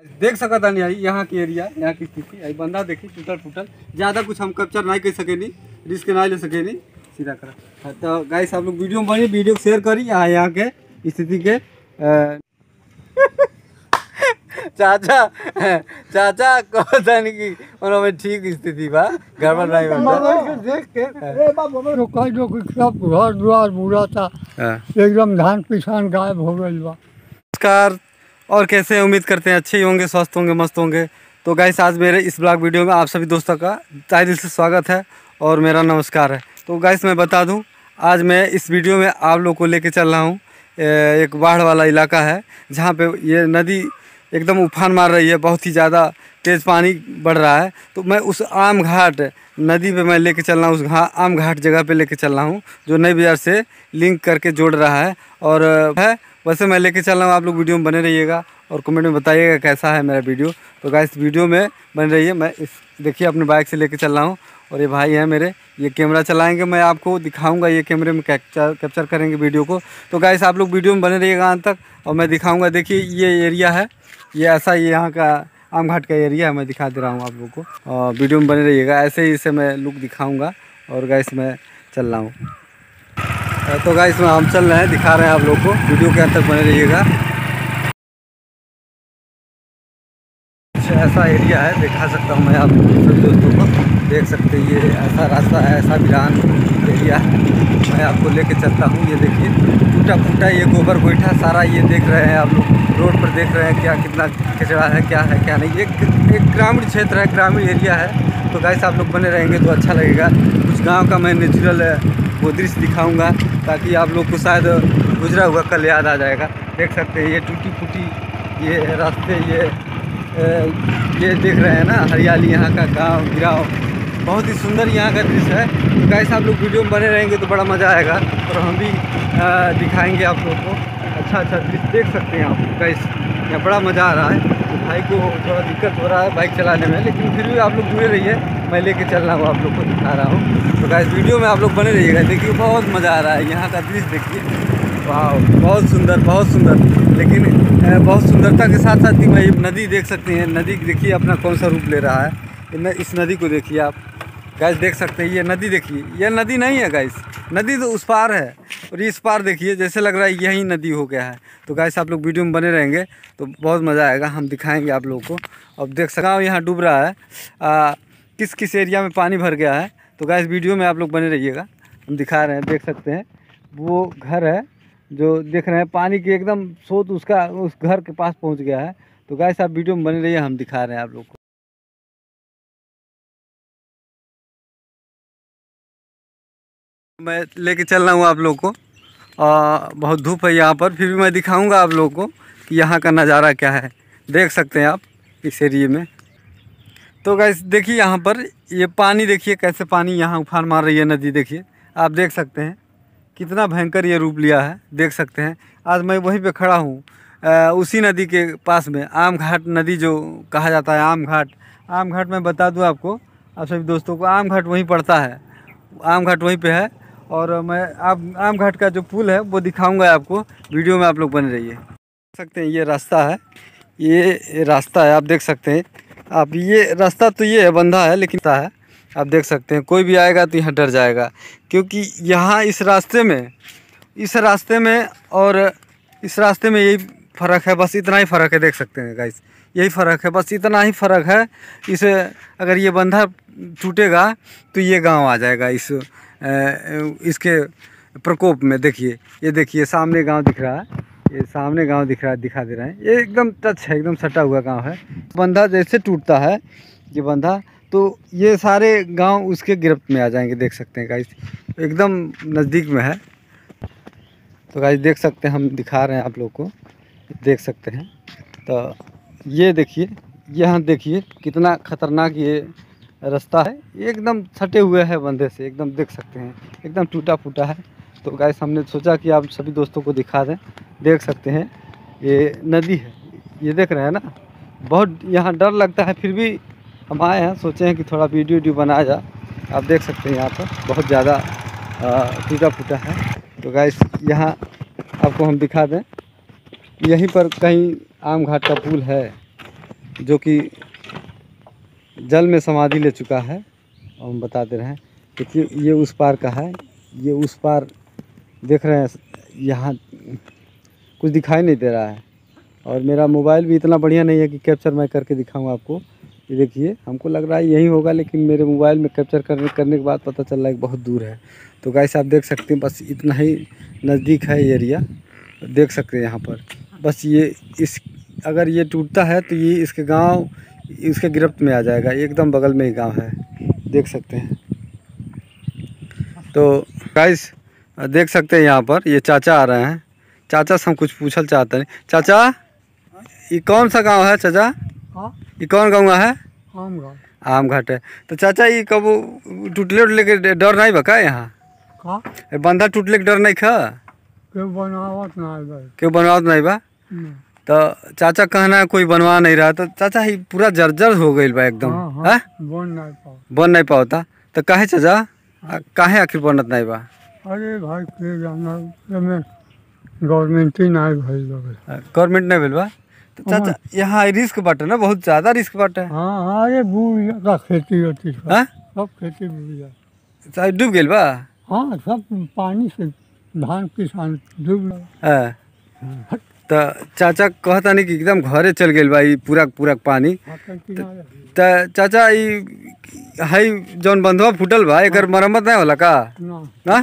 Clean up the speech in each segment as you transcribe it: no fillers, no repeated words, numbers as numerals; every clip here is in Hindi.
देख सकता नहीं यहाँ की एरिया, यहाँ की स्थिति आई बंदा देखी टूटल फूटल, ज़्यादा कुछ हम कैप्चर नहीं कर सके, नहीं रिस्क ना ले सके, नहीं सीधा करा। तो गाइस आप लोग वीडियो में बनी, वीडियो शेयर करी यहाँ के स्थिति के। चाचा चाचा कहता की उन्होंने ठीक स्थिति बा, गड़बड़ नहीं बनता। देख के घर द्वार बुरा था, एकदम धान किसान गायब हो गई बा। नमस्कार, और कैसे उम्मीद करते हैं अच्छे ही होंगे, स्वस्थ होंगे, मस्त होंगे। तो गाइस आज मेरे इस ब्लॉग वीडियो में आप सभी दोस्तों का तहे दिल से स्वागत है और मेरा नमस्कार है। तो गाइस मैं बता दूं, आज मैं इस वीडियो में आप लोग को लेके चल रहा हूं, एक बाढ़ वाला इलाका है जहां पे ये नदी एकदम उफान मार रही है, बहुत ही ज़्यादा तेज़ पानी बढ़ रहा है। तो मैं उस आम घाट नदी पे मैं लेके चल रहा हूँ, उस आम घाट जगह पे लेके चल रहा हूँ जो नई बाजार से लिंक करके जोड़ रहा है। और है वैसे मैं लेके चल रहा हूँ, आप लोग वीडियो में बने रहिएगा और कमेंट में बताइएगा कैसा है मेरा वीडियो। तो गाइस वीडियो में बने रहिए। मैं इस देखिए अपने बाइक से लेके चल रहा हूँ और ये भाई है मेरे, ये कैमरा चलाएंगे, मैं आपको दिखाऊंगा, ये कैमरे में कैप्चर करेंगे वीडियो को। तो गाइस आप लोग वीडियो में बने रहिएगा अंत तक और मैं दिखाऊँगा। देखिए ये एरिया है, ये ऐसा ही यहाँ का आम घाट का एरिया है, मैं दिखा दे रहा हूँ आप लोग को और वीडियो में बने रहिएगा। ऐसे ही इसे मैं लुक दिखाऊंगा और गाइस मैं चल रहा हूँ। तो गाइस हम चल रहे हैं, दिखा रहे हैं आप लोग को, वीडियो के अंत तक बने रहिएगा। ऐसा एरिया है, दिखा सकता हूँ मैं आप दोस्तों को, देख सकते हैं ये ऐसा रास्ता है, ऐसा वीरान एरिया है। मैं आपको लेके चलता हूँ। ये देखिए टूटा फूटा ये गोबर गोईठा सारा ये देख रहे हैं आप लोग, रोड पर देख रहे हैं क्या कितना कचरा है क्या नहीं। एक ग्रामीण क्षेत्र है, ग्रामीण एरिया है। तो गाइस आप लोग बने रहेंगे तो अच्छा लगेगा। कुछ गाँव का मैं नेचुरल वो दृश्य दिखाऊँगा ताकि आप लोग को शायद गुजरा हुआ कल याद आ जाएगा। देख सकते हैं ये टूटी फूटी ये रास्ते, ये देख रहे हैं ना, हरियाली यहाँ का गांव गिराव, बहुत ही सुंदर यहाँ का दृश्य है। तो गाइस आप लोग वीडियो में बने रहेंगे तो बड़ा मज़ा आएगा और हम भी दिखाएंगे आप लोग को अच्छा दृश्य। देख सकते हैं आप गाइस, यहाँ बड़ा मज़ा आ रहा है। तो भाई को थोड़ा दिक्कत हो रहा है बाइक चलाने में, लेकिन फिर भी आप लोग जुड़े रहिए, मैं लेके चल रहा हूँ, आप लोग को दिखा रहा हूँ। तो गाइस वीडियो में आप लोग बने रहिएगा। देखिए बहुत मज़ा आ रहा है, यहाँ का दृश्य देखिए, वाह बहुत सुंदर। लेकिन बहुत सुंदरता के साथ साथ ही भाई नदी देख सकते हैं। नदी देखिए अपना कौन सा रूप ले रहा है। इस नदी को देखिए आप गाइस, देख सकते हैं ये नदी देखिए, ये नदी नहीं है गाइस, नदी तो उस पार है और इस पार देखिए जैसे लग रहा है यही नदी हो गया है। तो गाइस आप लोग वीडियो में बने रहेंगे तो बहुत मज़ा आएगा, हम दिखाएंगे आप लोगों को। अब देख सकता हूँ यहाँ डूब रहा है, किस एरिया में पानी भर गया है। तो गाइस वीडियो में आप लोग बने रहिएगा, हम दिखा रहे हैं। देख सकते हैं वो घर है जो देख रहे हैं, पानी की एकदम स्रोत उसका उस घर के पास पहुंच गया है। तो गाइस आप वीडियो में बने रहिए, हम दिखा रहे हैं आप लोग को। मैं लेके चल रहा हूँ आप लोग को, बहुत धूप है यहाँ पर, फिर भी मैं दिखाऊंगा आप लोग को कि यहाँ का नज़ारा क्या है। देख सकते हैं आप इस एरिए में। तो गाइस देखिए यहाँ पर ये पानी देखिए कैसे पानी यहाँ उफान मार रही है नदी, देखिए आप देख सकते हैं कितना भयंकर ये रूप लिया है। देख सकते हैं आज मैं वहीं पे खड़ा हूँ, उसी नदी के पास में, आम घाट नदी जो कहा जाता है, आम घाट मैं बता दूँ आपको, आप सभी दोस्तों को, आम घाट वहीं पड़ता है, आम घाट वहीं पे है। और मैं आम घाट का जो पुल है वो दिखाऊंगा आपको, वीडियो में आप लोग बने रहिए। देख सकते हैं ये रास्ता है, ये रास्ता है, आप देख सकते हैं आप, ये रास्ता तो ये है बंधा है, लेकिन है आप देख सकते हैं कोई भी आएगा तो यहाँ डर जाएगा, क्योंकि यहाँ इस रास्ते में और इस रास्ते में यही फ़र्क है, बस इतना ही फ़र्क है। देख सकते हैं गाइस यही फ़र्क है, बस इतना ही फ़र्क है। इसे अगर ये बंधा टूटेगा तो ये गांव आ जाएगा इसके प्रकोप में। देखिए ये देखिए सामने गांव दिख रहा है, ये सामने गांव दिख रहा है, दिखा दे रहे हैं, ये एकदम टच है, एकदम सटा हुआ गांव है। बंधा जैसे टूटता है ये बंधा, तो ये सारे गांव उसके गिरफ्त में आ जाएंगे। देख सकते हैं गाइस एकदम नज़दीक में है। तो गाइस देख सकते हैं, हम दिखा रहे हैं आप लोग को, देख सकते हैं। तो ये देखिए यहाँ देखिए कितना ख़तरनाक ये रास्ता है, एकदम सटे हुए है बंधे से, एकदम देख सकते हैं एकदम टूटा फूटा है। तो गाइस हमने सोचा कि आप सभी दोस्तों को दिखा दें। देख सकते हैं ये नदी है, ये देख रहे हैं ना, बहुत यहाँ डर लगता है, फिर भी हम आए हैं, सोचे हैं कि थोड़ा वीडियो बनाया जाए। आप देख सकते हैं यहाँ पर बहुत ज़्यादा टूटा फूटा है। तो गाइस यहाँ आपको हम दिखा दें, यहीं पर कहीं आम घाट का पुल है, जो कि जल में समाधि ले चुका है। और हम बताते रहें, देखिए ये उस पार का है, ये उस पार देख रहे हैं, यहाँ कुछ दिखाई नहीं दे रहा है। और मेरा मोबाइल भी इतना बढ़िया नहीं है कि कैप्चर मैं करके दिखाऊं आपको। ये देखिए, हमको लग रहा है यही होगा, लेकिन मेरे मोबाइल में कैप्चर करने के बाद पता चल रहा है कि बहुत दूर है। तो गाइस आप देख सकते हैं, बस इतना ही नज़दीक है एरिया, देख सकते हैं यहाँ पर। बस ये अगर ये टूटता है तो ये इसके गांव इसके गिरफ्त में आ जाएगा। एकदम बगल में ही गांव है, देख सकते हैं। तो गाइस देख सकते हैं यहाँ पर ये चाचा आ रहे हैं। चाचा से हम कुछ पूछल चाहते हैं। चाचा, ये कौन सा गांव है चाचा? ये कौन गाँव है? आम घाट है। तो चाचा ये कब टूटले के डर नहीं बका यहाँ? बंधा टूटले के डर नहीं खा? क्यों बनवावत नहीं बा? तो चाचा कहना है कोई बनवा नहीं रहा। तो चाचा ये पूरा जर्जर हो गई बा एकदम। बन नहीं पाता तो काहे चाचा, काहे आखिर बनत नहीं बा? अरे भाई गवर्नमेंट ही नहीं भइल बा। गवर्नमेंट नहीं भइल बा तो चाचा यहाँ रिस्क बाटे ना, बहुत ज्यादा रिस्क बाटे। हाँ, अरे बुढ़िया का खेती होती है, सब खेती बुढ़िया डूब गेल बा। हाँ, सब पानी से धान किसान डूब गया। तो चाचा कहता नहीं कि एकदम घरे चल गेल बा पूरा पानी। तो चाचा हाई जौन बंधवा फूटल बा, एकर मरम्मत नहीं होला का? ना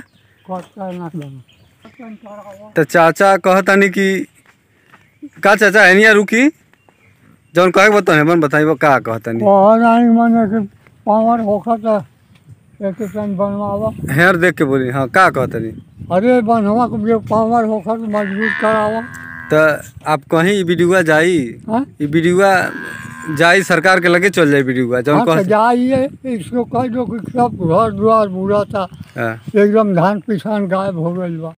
तो चाचा कहता नहीं कि का चाचा है नहीं रुकी जौन कहे बता है मन बताइबो का कहता नहीं माने के पावर होखा था एक टाइम बनवावा हेर देख के बोली। हाँ, का कहता नहीं? अरे बनवा को जो पावर होखा तो मजबूत करावा। तो आप कहीं वीडियो जाई, ये वीडियो जाई सरकार के लगे चल जाए वीडियो जौन कह जाइए। इसको कह दो कि सब घर द्वार बुरा था, एकदम धान किसान गायब हो गई बा।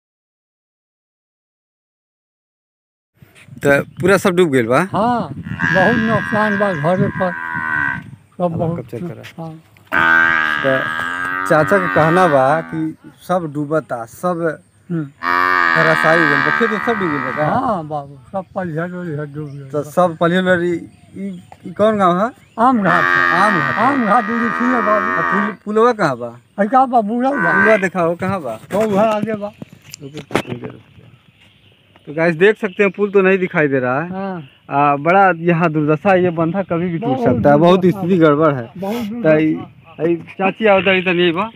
तो पूरा सब डूब गया बा। हाँ, बहुत नुकसान बा घरे पर सब बहुत। तो चाचा का कहना बा कि सब डूबता, सब रसाई हो गया, खेत सब डूब गया। हाँ बाबू, सब पलिहर डूब गया। तो सब पलिहर कौन गाँव है? आम घाट। आम घाट बाबू। पुलवा कहाँ बा? का बा पुलवा दिखाओ कहाँ बा? तो घर आगे बा। तो गाइस देख सकते हैं, पुल तो नहीं दिखाई दे रहा है। बड़ा यहाँ दुर्दशा, ये बंधा कभी भी टूट सकता है, बहुत स्थिति गड़बड़ है। चाची आओ तो नहीं बा।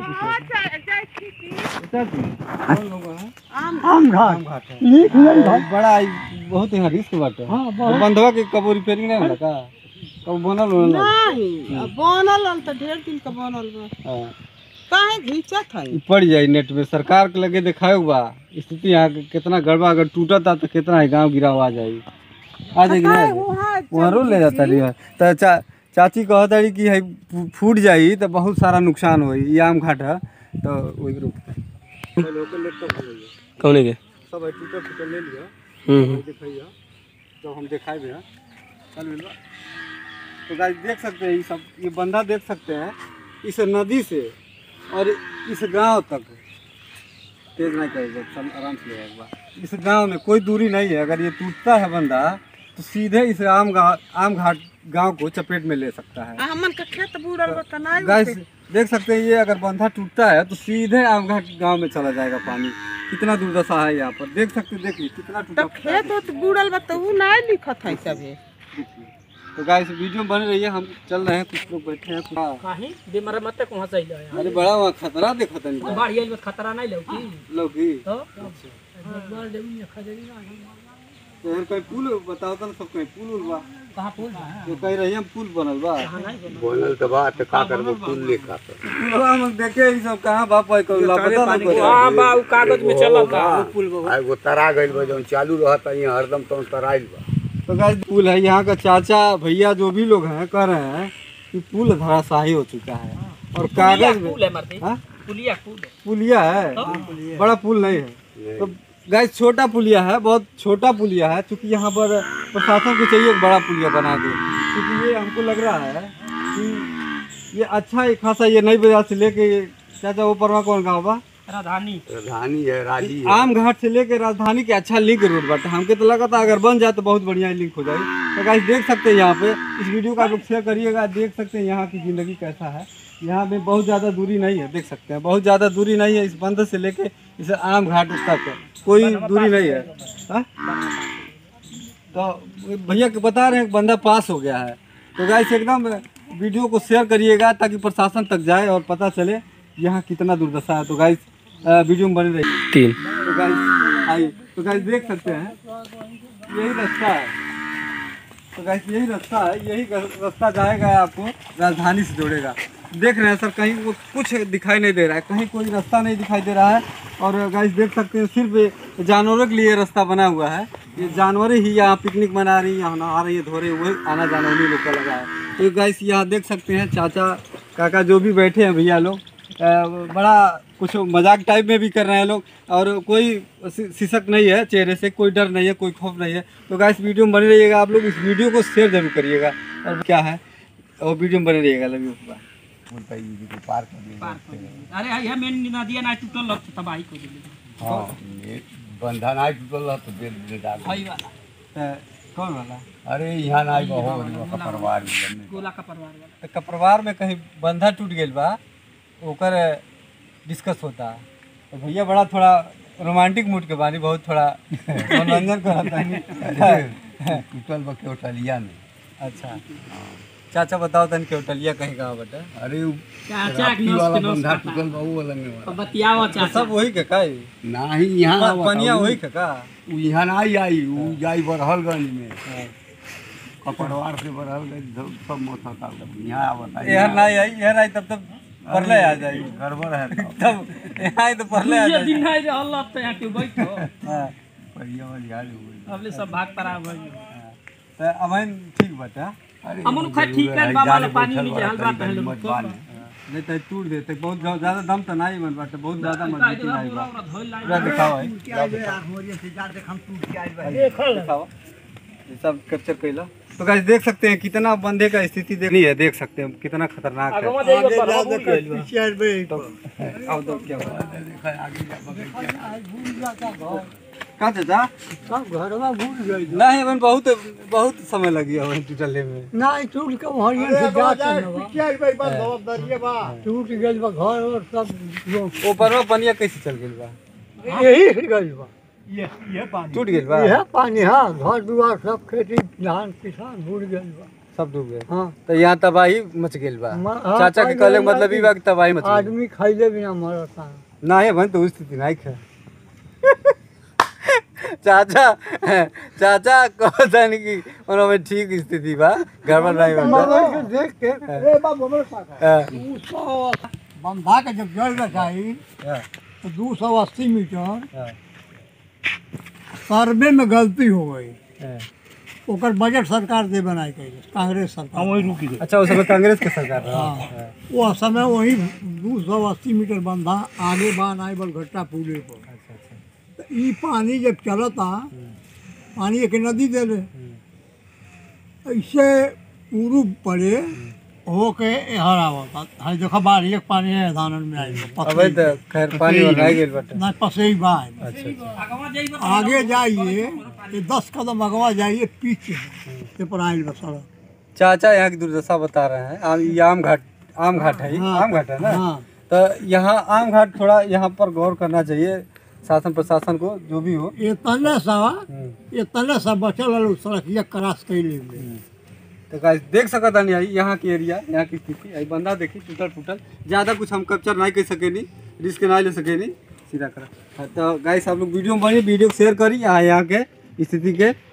आम घाट बड़ा बहुत यहाँ रिस्क बाटे। बंधवा के कबो रिपेयरिंग नहीं होला का? कब बनल नहीं बनल तो ढेर दिन का बनल बा। काहे घिंचत है? पड़ जाए नेट में, सरकार के लगे दिखाए बा स्थिति यहाँ कितना गड़बा। अगर टूटता तो कितना है गाँव गिराव आ जाएगी, आ जाएगी ना, वहाँ रो ले जाता रही है। तो चाची कहता रही कि है फूट जाई तो बहुत सारा नुकसान हो। ये आम घाट है तो वही रुक कौन के सब है टूटल ले लिया। दिखाइए जब हम दिखाए भी चल मिलवा। तो गाइस देख सकते हैं, ये सब ये बंधा देख सकते हैं, इस नदी से और इस गांव तक तेज नहीं करेगा, चल आराम से एक बार। इस गांव में कोई दूरी नहीं है। अगर ये टूटता है बंधा तो सीधे इस आम घाट गांव को चपेट में ले सकता है। हमन का खेत बूढ़ल बा। गाइस देख सकते हैं, ये अगर बंधा टूटता है तो सीधे आम घाट गांव में चला जाएगा पानी। कितना दुर्दशा है यहाँ पर, देख सकते, देखिए कितना टूटा। तो खेत तो बूढ़ल बा तो नहीं लिखत है सब। तो गाइस वीडियो बन रही है, हम चल रहे हैं, कुछ लोग बैठे हैं। काहे दे मरे मत पहुंच आइल है। अरे बड़ा वहाँ खतरा देखत है। बाढ़ आइल खतरा नहीं लौकी तो बाढ़ जमीन खजरी ना तो यार कोई पुल बताओ तो सब कोई पुल बा। कहां पुल बा? तो कह रही हम पुल बनल बा। बनल तो बात का करबो पुल लेखा तो पुलवा हम देखे ई सब कहां बा पाई को लापता ना को। हां बा, उ कागज में चलल बा पुल बा। आ वो तरा गइल बा, जौन चालू रहत है हरदम तो तराइल बा। तो गाइस पुल है, यहाँ का चाचा भैया जो भी लोग हैं कह रहे हैं कि पुल धराशाही हो चुका है। और कागज में पुल है मरते। पुलिया है, बड़ा पुल नहीं है। तो गाइस छोटा पुलिया है, बहुत छोटा पुलिया है। क्योंकि यहाँ पर प्रशासन को चाहिए एक बड़ा पुलिया बना दे। क्योंकि ये हमको लग रहा है कि ये अच्छा एक खासा, ये नई बाजार से लेके चाचा वो परवा कौन गाँव बा? राजधानी है, राजी है। आम घाट से लेके राजधानी के अच्छा लिंक रोड बाटे। हमके तो लगा था अगर बन जाए तो बहुत बढ़िया लिंक हो जाए। तो गाइस देख सकते हैं यहाँ पे, इस वीडियो का आप लोग शेयर करिएगा। देख सकते हैं यहाँ की ज़िंदगी कैसा है। यहाँ पे बहुत ज़्यादा दूरी नहीं है, देख सकते हैं बहुत ज़्यादा दूरी नहीं है इस बंदर से लेके इस आम घाट तक, कोई दूरी नहीं है। हाँ? तो भैया के बता रहे हैं बंदा पास हो गया है। तो गाइस एकदम वीडियो को शेयर करिएगा ताकि प्रशासन तक जाए और पता चले यहाँ कितना दुर्दशा है। तो गाइस वीडियो में बने रहिए। 3 तो गाइस आइए, तो गाइस देख सकते हैं यही रास्ता है। तो गाइस यही रास्ता है, यही रास्ता जाएगा आपको राजधानी से जोड़ेगा। देख रहे हैं सर, कहीं वो कुछ दिखाई नहीं दे रहा है, कहीं कोई रास्ता नहीं दिखाई दे रहा है। और गाइस देख सकते हैं सिर्फ जानवरों के लिए रास्ता बना हुआ है। ये जानवर ही यहाँ पिकनिक मना रही हैं, यहाँ नहा रही है, धो रही है, वही आना जाना उन्हीं लोग का लगा है। तो गाइस यहाँ देख सकते हैं चाचा काका जो भी बैठे हैं भैया लोग, बड़ा कुछ मजाक टाइप में भी कर रहे हैं लोग। और कोई शिशक नहीं है चेहरे से, कोई डर नहीं है, कोई खौफ नहीं है। तो गाइस वीडियो में बने रहिएगा। आप लोग इस वीडियो को शेयर जरूर करिएगा। और क्या है और वीडियो में बने रहिएगा। Love you. पार कर अरे यह मेन नदिया ना टूटल लग तबाही को दे। हाँ, बंधा ना टूटल तो दे डाल भाई वाला कौन वाला? अरे यहाँ ना बहुत कपरवार गोला का परिवार वाला। तो कपरवार में कहीं बंधा टूट गया बा, ओकर डिस्कस होता। तो भैया बड़ा थोड़ा रोमांटिक मूड के बानी, बहुत थोड़ा मनोरंजन करता है। टूटल बा केवटलिया में। अच्छा चाचा बताओ तन केवटलिया कहीं कहाँ बता? अरे चाचा राखी वाला बंधा टूटल बा वो वाला में बतियावा तो चाचा सब वही के का ही? नाही यहाँ पनिया वही के का? उ यहाँ ना आई उ जाई बरहलगंज में कपड़वार से बरहलगंज सब मोथा का यहाँ आवता यार नहीं आई, यार आई तब पहले आ जाई। गड़बड़ है तब यहाँ तो पहले आ ये जाई। दिन नहीं रहल तो यहाँ के बैठो हाँ, पहिया वाली हाल हो गई। अबले सब भाग परा भइल। तो अमन ठीक बता। अरे हमन खा ठीक है बाबा ले पानी में जहल बात है लोग को। नहीं तो टूट देते, बहुत ज़्यादा दम तो नहीं बन बाटे, बहुत ज़्यादा मजबूती नहीं बा। पूरा दिखाओ है, दिखाओ ये सब कैप्चर कैला। तो गाइस देख सकते हैं कितना बंदे का स्थिति देखनी है, देख सकते हैं कितना खतरनाक है। तो अब तो क्या हुआ? कहाँ चाचा? सब घरवा भूल गई नहीं अपन बहुत बहुत समय लग गया वहीं टूटले में। नहीं टूट के वहीं से जाते टूट गई बा घर और सब वो परवा पनिया कैसे चल गई बा? यही से गई बा। टूट गई बा? यह पानी हाँ, घर दुआर सब खेती धान किसान भूल गई बा। सब डूब गए। हाँ तो यहाँ तबाही मच गई बा। हाँ, चाचा के कहले मतलब ई बा कि तबाही मच गई। आदमी खैले बिना मरता। ना है बन तो स्थिति नहीं है। चाचा कहता नहीं कि उन्होंने ठीक स्थिति बा, गड़बड़ नहीं बा। देख के बंधा के जब जल रखाई तो 280 मीटर सर्वे में गलती हो गई। ओकर बजट सरकार दे बनाई गई, कांग्रेस सरकार। वही रुकी गई। अच्छा उस समय कांग्रेस के सरकार रहा। हाँ वो समय वही 280 मीटर बंधा आगे बान आई बलघट्टा पुले पर। तो ई पानी जब चलता पानी एक नदी दे ले ऐसे पूर्व पड़े होके हर आवता है। देखो बारी एक पानी है धानन में आई अबे तो खैर पानी और रह गई बटे। ना पसे बाय अच्छा आगे जाइए ये 10 कदम अगवा जाइए पीछे से पर आइल बसड़ा। चाचा यहाँ की दुर्दशा बता रहे हैं। ये आम घाट है ये? हाँ, आम घाट है ना? हाँ। तो यहाँ आम घाट थोड़ा यहाँ पर गौर करना चाहिए शासन प्रशासन को, जो भी हो। ये तने सा बचल है सड़किया क्रॉस कैले। तो गाइस देख सकता नहीं यहाँ की एरिया, यहाँ की स्थिति। आई बंदा देखी टूटल फूटल, ज़्यादा कुछ हम कैप्चर नहीं कर सके नहीं, रिस्क नहीं ले सके नहीं, सीधा करा। तो गाइस आप लोग वीडियो में बनी, वीडियो शेयर करी यहाँ के स्थिति के।